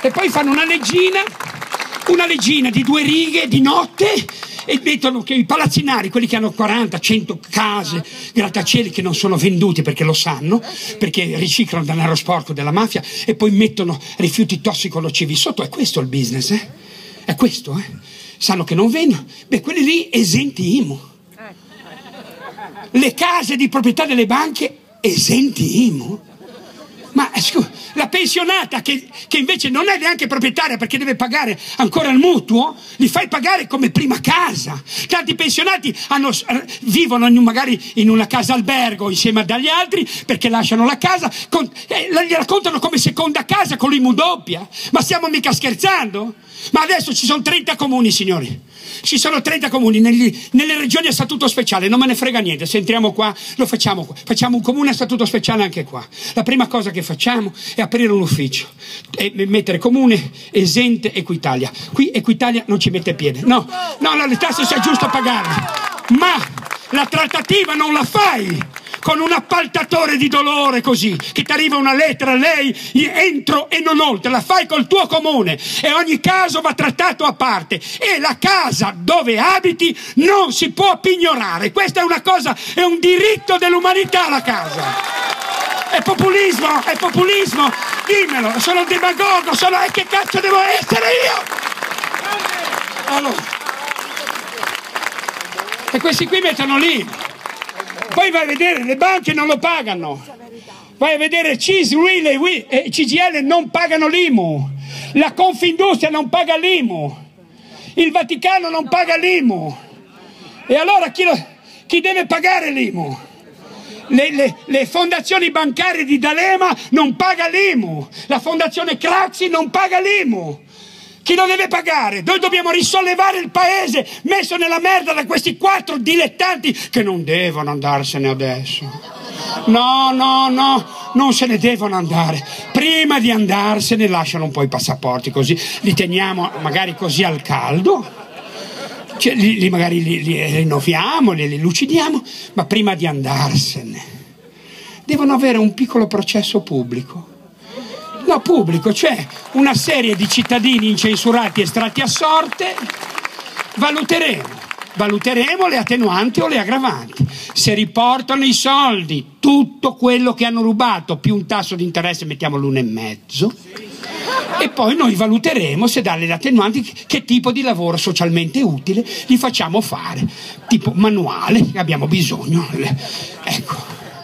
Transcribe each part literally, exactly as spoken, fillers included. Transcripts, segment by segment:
E poi fanno una leggina, una leggina di due righe di notte e mettono che i palazzinari, quelli che hanno quaranta, cento case, grattacieli che non sono venduti perché lo sanno, perché riciclano denaro sporco della mafia e poi mettono rifiuti tossico-nocivi sotto. È questo il business, eh? È questo, eh? Sanno che non vendono. Beh, quelli lì esenti I M U. Le case di proprietà delle banche esenti I M U. Ma scusa, la pensionata che, che invece non è neanche proprietaria perché deve pagare ancora il mutuo, li fai pagare come prima casa. Tanti pensionati hanno, vivono in, magari in una casa albergo insieme agli altri perché lasciano la casa, con, eh, li raccontano come seconda casa con l'I M U doppia. Ma stiamo mica scherzando? Ma adesso ci sono trenta comuni, signori. Ci sono trenta comuni negli, nelle regioni a statuto speciale, non me ne frega niente, se entriamo qua lo facciamo qua, facciamo un comune a statuto speciale anche qua. La prima cosa che facciamo è aprire un ufficio e mettere comune, esente, Equitalia. Qui Equitalia non ci mette piede, no, no, no, le tasse sia giusto pagarle, ma la trattativa non la fai con un appaltatore di dolore così, che ti arriva una lettera, lei entro e non oltre, la fai col tuo comune e ogni caso va trattato a parte e la casa dove abiti non si può pignorare. Questa è una cosa, è un diritto dell'umanità la casa. È populismo, è populismo, dimmelo, sono demagogo, sono, e che cazzo devo essere io? Allora, e questi qui mettono lì. Poi vai a vedere, le banche non lo pagano. Vai a vedere C I S, R I L e C G I L non pagano l'I M U. La Confindustria non paga l'I M U. Il Vaticano non paga l'I M U. E allora chi, lo, chi deve pagare l'I M U? Le, le, le fondazioni bancarie di D'Alema non paga l'I M U. La fondazione Craxi non paga l'I M U. Chi lo deve pagare? Noi dobbiamo risollevare il paese messo nella merda da questi quattro dilettanti che non devono andarsene adesso. No, no, no, non se ne devono andare. Prima di andarsene lasciano un po' i passaporti, così li teniamo magari così al caldo, cioè, li, li magari li, li rinnoviamo, li, li lucidiamo, ma prima di andarsene devono avere un piccolo processo pubblico. No, pubblico, cioè una serie di cittadini incensurati estratti a sorte. Valuteremo, valuteremo le attenuanti o le aggravanti. Se riportano i soldi, tutto quello che hanno rubato, più un tasso di interesse, mettiamo l'uno e mezzo, e poi noi valuteremo se darle le attenuanti, che tipo di lavoro socialmente utile gli facciamo fare, tipo manuale, abbiamo bisogno. Ecco,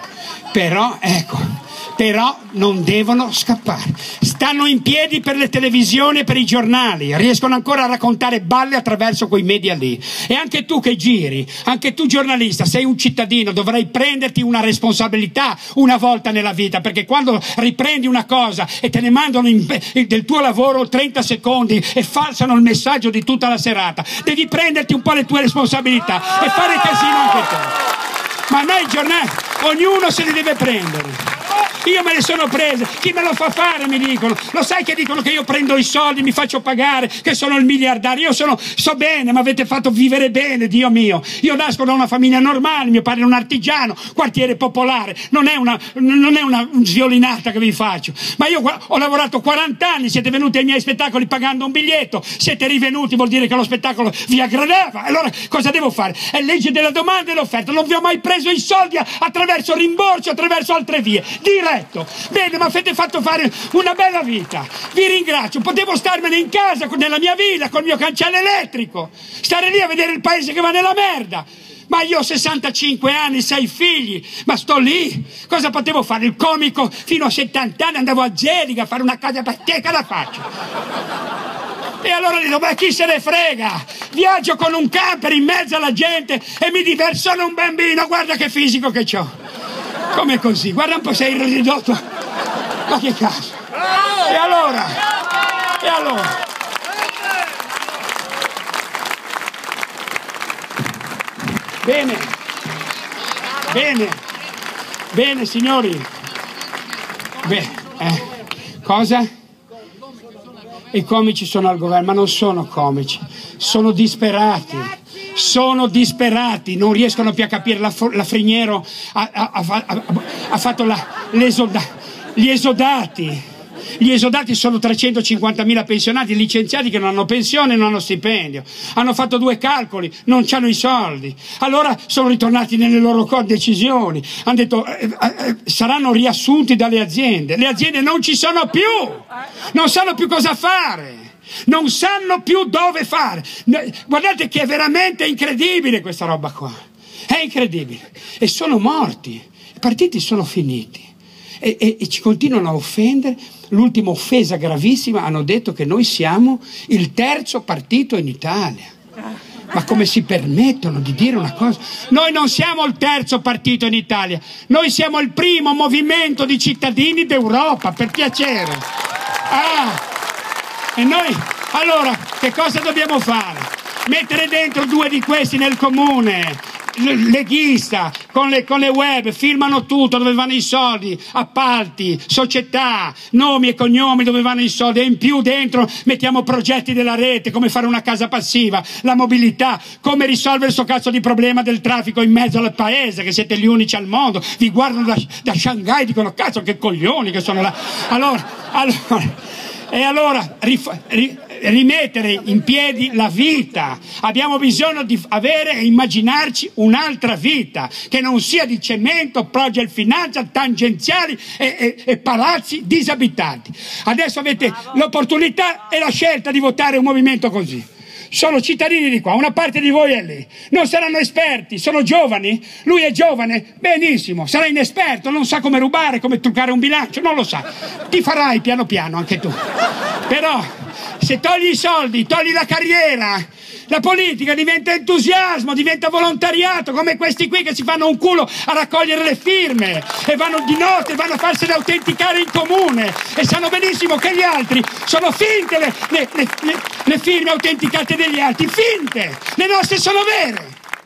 però, ecco. Però non devono scappare. Stanno in piedi per le televisioni e per i giornali, riescono ancora a raccontare balle attraverso quei media lì. E anche tu che giri, anche tu giornalista, sei un cittadino, dovrai prenderti una responsabilità una volta nella vita, perché quando riprendi una cosa e te ne mandano in, del tuo lavoro trenta secondi e falsano il messaggio di tutta la serata, devi prenderti un po' le tue responsabilità e fare casino anche te. Ma a me i giornali, ognuno se li deve prendere. Io me le sono prese, chi me lo fa fare mi dicono, lo sai che dicono che io prendo i soldi, mi faccio pagare, che sono il miliardario, io sono, so bene, mi avete fatto vivere bene, Dio mio, io nasco da una famiglia normale, mio padre è un artigiano, quartiere popolare, non è una, non è una sviolinata che vi faccio, ma io ho lavorato quaranta anni, siete venuti ai miei spettacoli pagando un biglietto, siete rivenuti, vuol dire che lo spettacolo vi aggradava, allora cosa devo fare? È legge della domanda e dell'offerta, non vi ho mai preso i soldi attraverso rimborso, attraverso altre vie, diretto. Bene, mi avete fatto fare una bella vita, vi ringrazio, potevo starmene in casa nella mia villa col mio cancello elettrico, stare lì a vedere il paese che va nella merda, ma io ho sessantacinque anni, sei figli, ma sto lì, cosa potevo fare? Il comico fino a settanta anni, andavo a Geliga a fare una casa per te, che la faccio? E allora dico, ma chi se ne frega? Viaggio con un camper in mezzo alla gente e mi diverto, sono un bambino, guarda che fisico che ho. Come così? Guarda un po', sei ridotto. Ma che cazzo? E allora? E allora? Bene. Bene. Bene, signori. Beh, eh. Cosa? I comici sono al governo, ma non sono comici. Sono disperati. Sono disperati, non riescono più a capire. La, la Friniero ha, ha, ha, ha fatto la, l'esoda, gli esodati Gli esodati sono trecentocinquantamila pensionati, licenziati che non hanno pensione, non hanno stipendio. Hanno fatto due calcoli, non hanno i soldi. Allora sono ritornati nelle loro decisioni. Hanno detto eh, eh, saranno riassunti dalle aziende. Le aziende non ci sono più, non sanno più cosa fare. Non sanno più dove fare. Guardate che è veramente incredibile questa roba qua. È incredibile. E sono morti. I partiti sono finiti. E, e, e ci continuano a offendere. L'ultima offesa gravissima, hanno detto che noi siamo il terzo partito in Italia. Ma come si permettono di dire una cosa? Noi non siamo il terzo partito in Italia. Noi siamo il primo movimento di cittadini d'Europa, per piacere. Ah! E noi, allora, che cosa dobbiamo fare? Mettere dentro due di questi nel comune, leghista, con le, con le web, firmano tutto, dove vanno i soldi, appalti, società, nomi e cognomi, dove vanno i soldi, e in più dentro mettiamo progetti della rete, come fare una casa passiva, la mobilità, come risolvere questo cazzo di problema del traffico in mezzo al paese, che siete gli unici al mondo, vi guardano da, da Shanghai, dicono cazzo che coglioni che sono là. Allora, allora... E allora rimettere in piedi la vita. Abbiamo bisogno di avere e immaginarci un'altra vita che non sia di cemento, project finanza, tangenziali e, e, e palazzi disabitati. Adesso avete l'opportunità e la scelta di votare un movimento così. Sono cittadini di qua, una parte di voi è lì, non saranno esperti, sono giovani, lui è giovane, benissimo, sarà inesperto, non sa come rubare, come truccare un bilancio, non lo sa, ti farai piano piano anche tu, però se togli i soldi, togli la carriera, la politica diventa entusiasmo, diventa volontariato, come questi qui che si fanno un culo a raccogliere le firme e vanno di notte, vanno a farsene autenticare in comune e sanno benissimo che gli altri sono finte le, le, le, le, le firme autenticate degli altri, finte, le nostre sono vere.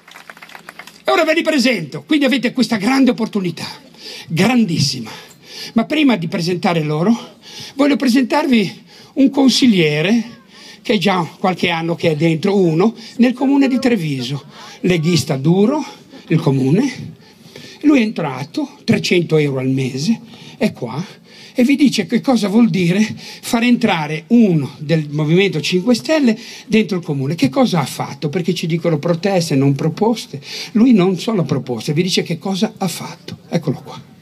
E ora ve li presento, quindi avete questa grande opportunità, grandissima, ma prima di presentare loro voglio presentarvi un consigliere che è già qualche anno che è dentro, uno, nel comune di Treviso, leghista duro, il comune, lui è entrato, trecento euro al mese, è qua, e vi dice che cosa vuol dire far entrare uno del Movimento cinque Stelle dentro il comune. Che cosa ha fatto? Perché ci dicono proteste, non proposte. Lui non solo proposte, vi dice che cosa ha fatto. Eccolo qua.